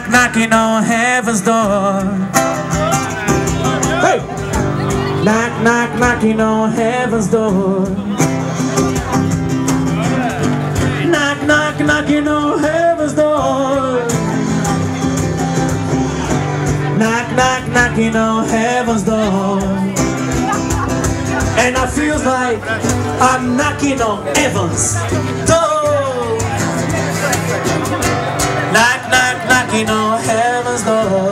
knocking on heaven's door. Hey! Knock, knock, knocking on heaven's door. Knock, knock, knocking on heaven's door. Knock, knock, knocking on heaven's door. And I feel like I'm knocking on heaven's door. Knock, knock, knocking on heaven's door.